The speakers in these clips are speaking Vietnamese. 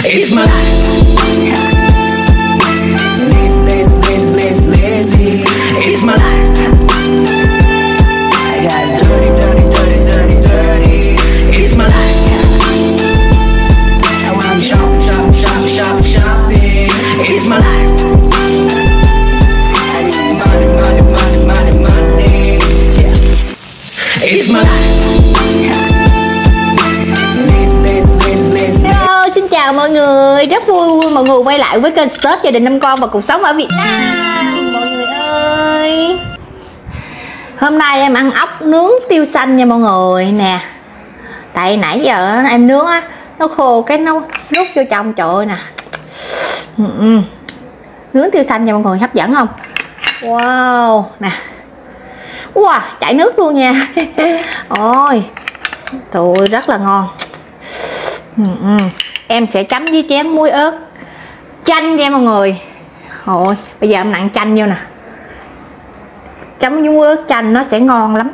It's my life. Lazy. It's my life. I got dirty. It's my life. I wanna shopping. It's my life. I need money. Yeah. It's my life. Hello, xin chào mọi người. Rất vui mọi người quay lại với kênh Stop Gia Đình Năm Con và Cuộc Sống ở Việt Nam. Mọi người ơi, hôm nay em ăn ốc nướng tiêu xanh nha mọi người nè. Tại nãy giờ em nướng á, nó khô cái nó rút vô trong, trời ơi nè. Nướng tiêu xanh nha mọi người, hấp dẫn không? Wow nè. Wow, chảy nước luôn nha. Ôi trời, rất là ngon. Em sẽ chấm với chén muối ớt chanh nha mọi người. Ôi, bây giờ em nặn chanh vô nè, chấm với muối ớt chanh nó sẽ ngon lắm.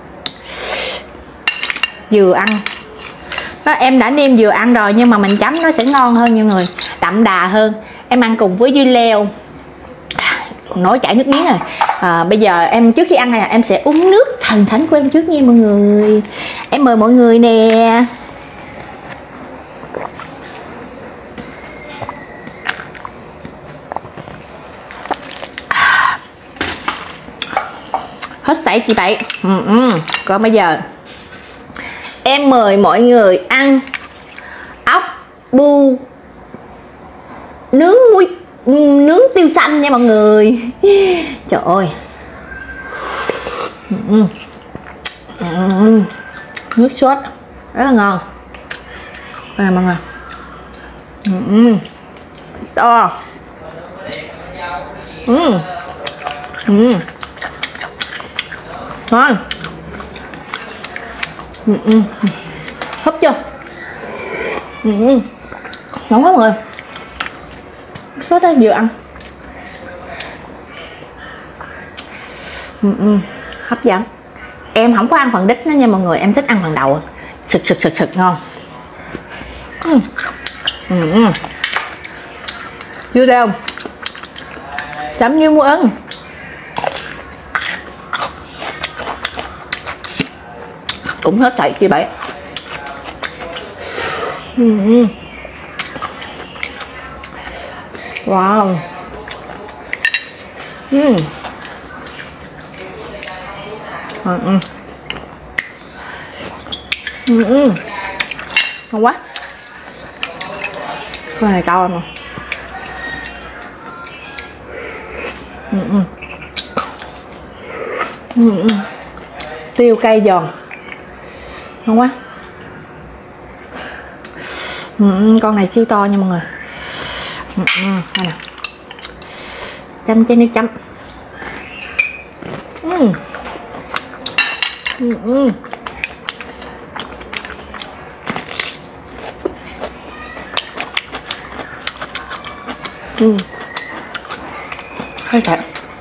Vừa ăn đó, em đã nêm vừa ăn rồi nhưng mà mình chấm nó sẽ ngon hơn nha mọi người, đậm đà hơn. Em ăn cùng với dưa leo, nói chảy nước miếng rồi. Bây giờ em trước khi ăn này em sẽ uống nước thần thánh của em trước nha mọi người. Em mời mọi người nè. Hết sảy chị Bảy. Còn bây giờ em mời mọi người ăn ốc bu nướng tiêu xanh nha mọi người. Trời ơi, nước sốt rất là ngon nè mọi người. To. Ngon. Húp chưa? Ngon quá mọi người. Sốt đó vừa ăn. Hấp dẫn. Em không có ăn phần đít nữa nha mọi người, em thích ăn phần đầu. Sực ngon. Chưa đâu. Chấm như muối ớt. Cũng hết sảy chị Bảy. Wow. Ngon quá. Cái này cao mà. Tiêu cay giòn. Ngon quá. Con này siêu to nha mọi người. Đây nè. Chấm chén nước chấm. Hơi thật.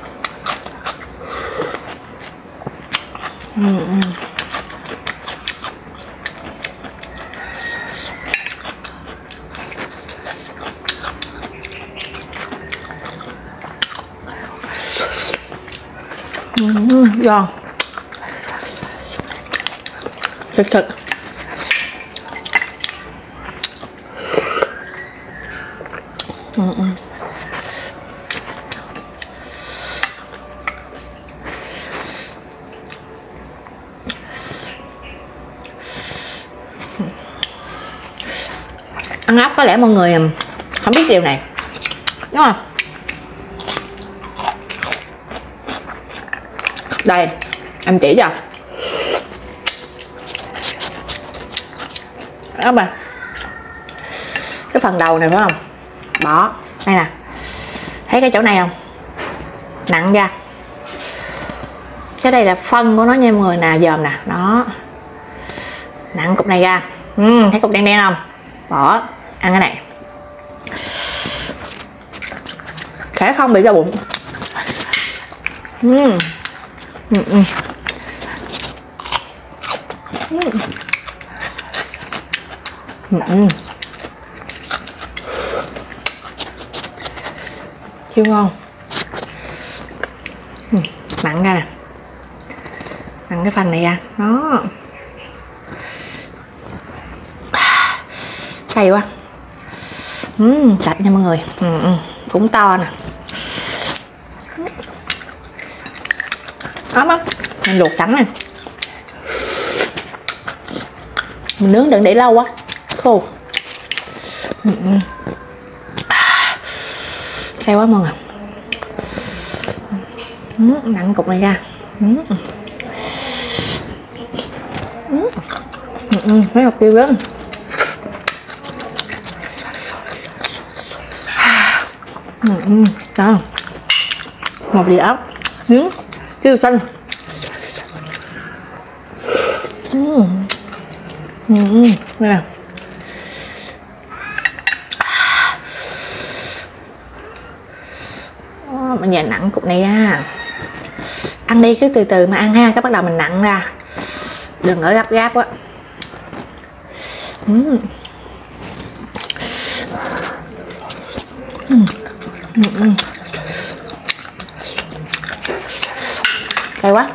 Giòn thực. Ăn ốc có lẽ mọi người không biết điều này đúng không? Đây em chỉ cho đó mà, cái phần đầu này phải không, bỏ đây nè, thấy cái chỗ này không, nặng ra, cái đây là phân của nó nha mọi người nè, dòm nè, đó, nặng cục này ra, thấy cục đen đen không, bỏ, ăn cái này, khẽ không bị đau bụng. Siêu ngon. Mặn ra nè, mặn cái phần này ra, nó cay quá. Sạch nha mọi người. Cũng to nè, ấm lắm. Mình luộc sẵn nè, mình nướng đừng để lâu quá khô. Cay quá mọi người. Nặng cục này ra. Mấy hộp tiêu lớn. Đó, một đĩa ốc nướng siêu xanh. Đây nè. Bây giờ nặng cục này ra. Ăn đi, cứ từ từ mà ăn ha, cái bắt đầu mình nặng ra, đừng ở gấp gáp quá. Cay quá.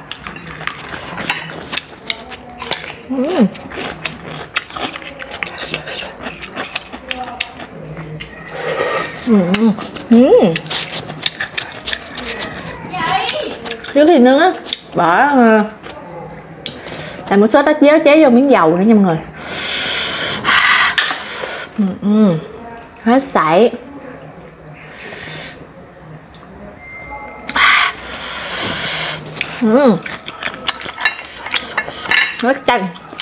Thiếu thịt nữa á, bỏ làm một sốt đất dớ chế vô miếng dầu nữa nha mọi người. Hết sảy. Hết chanh.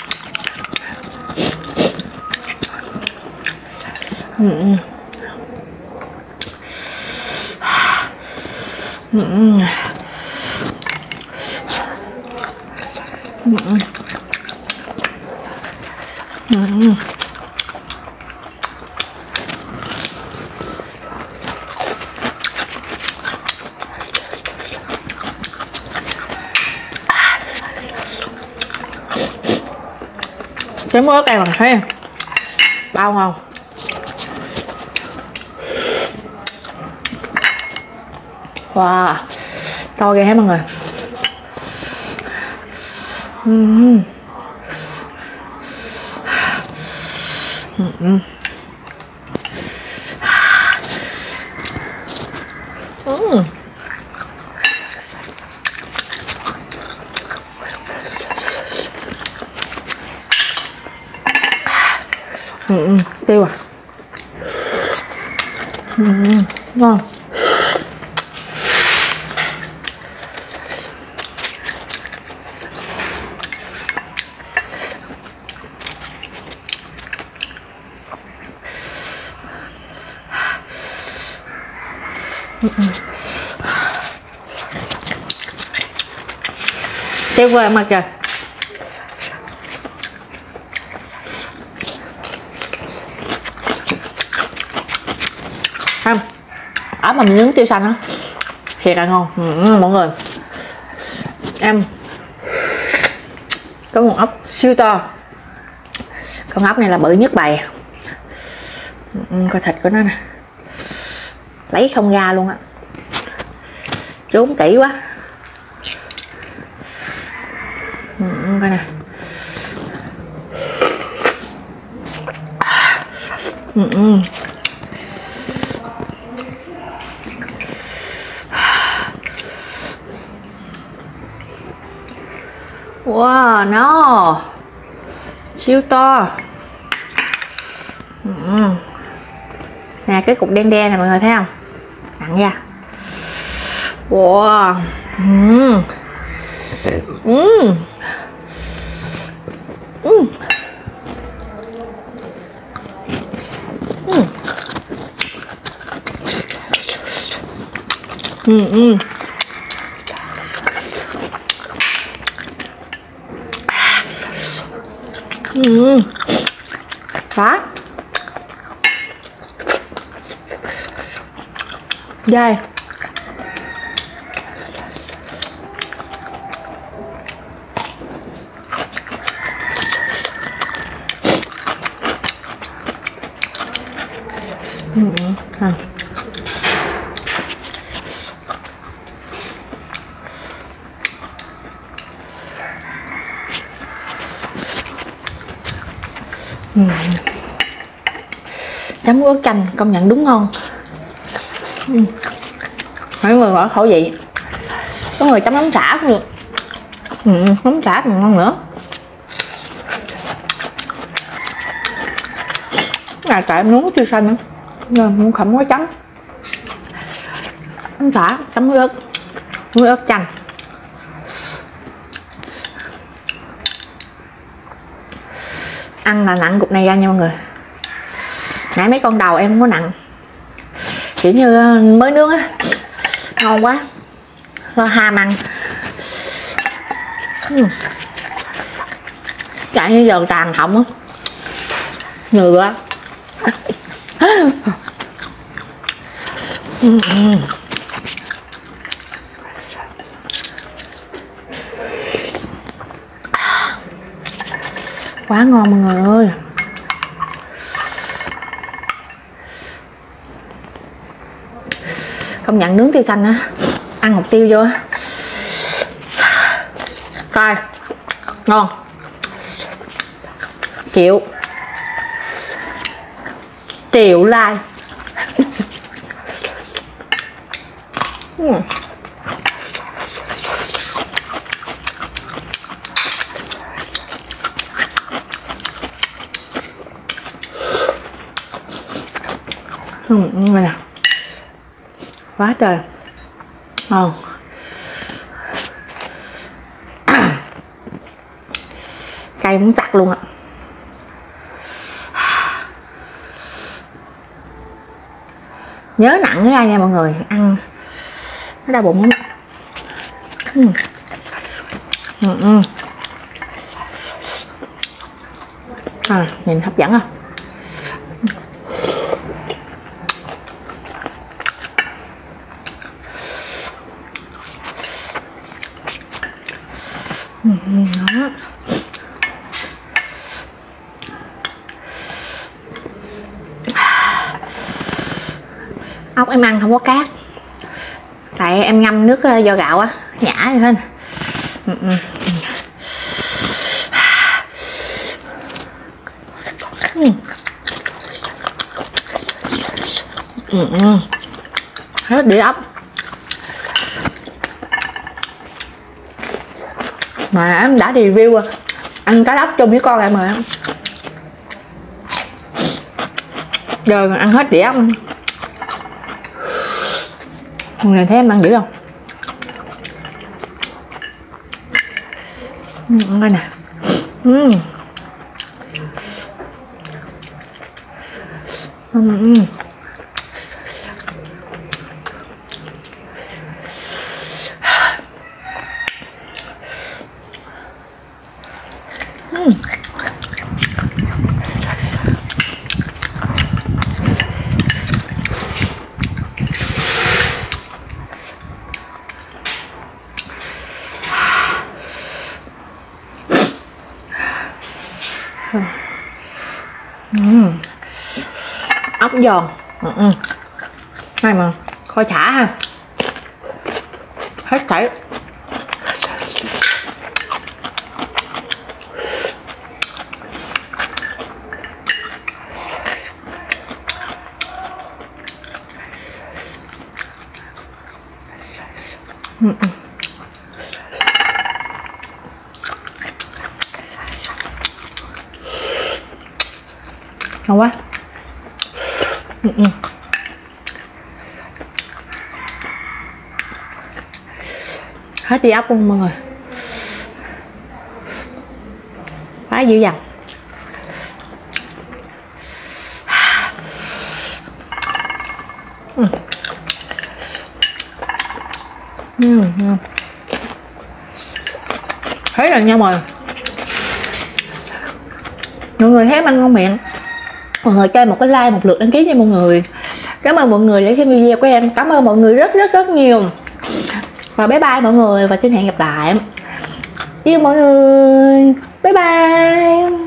Chấm ớt đây bằng thấy bao ngon. Wow, to ghê hết mọi người. Tiêu à. Ngon. Tiêu qua mặt trời. Không, ốc mà mình nướng tiêu xanh á thiệt là ngon. Mọi người, em có một ốc siêu to. Con ốc này là bự nhất bầy. Coi thịt của nó nè, lấy không ra luôn á, trốn kỹ quá. Coi nè. Wow, nó siêu to. Nè, cái cục đen đen này mọi người thấy không, nặng ra. Wow. Đó, dai. Chấm ớt chanh công nhận đúng ngon. Mọi người gọi khẩu vị. Có người chấm mắm chả cũng được. Mắm chả còn ngon nữa. Này tại em nướng chưa xanh nữa nên không có chấm. Mắm chả chấm với ớt chanh. Ăn là nặng cục này ra nha mọi người. Nãy mấy con đầu em không có nặng, kiểu như mới nướng á, ngon quá lo ham ăn. Chạy như giờ tràn họng á, ngựa. Quá ngon mọi người ơi. Công nhận nướng tiêu xanh á, ăn hột tiêu vô coi ngon. Triệu like. Nè. Quá trời ngon. Cay muốn chặt luôn ạ. Nhớ nặng với ai nha mọi người, ăn nó đau bụng lắm. Nhìn hấp dẫn không? Đó. Ốc em ăn không có cát, tại em ngâm nước vo gạo á, nhả vậy thôi. Hết đĩa ốc. Mà em đã review ăn cá ốc chung với con em rồi. Giờ ăn hết đĩa ốc. Mọi người thấy em ăn dữ không? Ăn coi nè. Ốc giòn. Này mà kho chả ha, hết sảy. Ngon quá. Hết đi ốc luôn mọi người. Quá dữ dằn. Thấy rồi nha mọi người thấy ăn ngon miệng. Mọi người cho một cái like, một lượt đăng ký nha mọi người. Cảm ơn mọi người đã xem video của em. Cảm ơn mọi người rất nhiều. Và bye bye mọi người, và xin hẹn gặp lại. Yêu mọi người. Bye bye.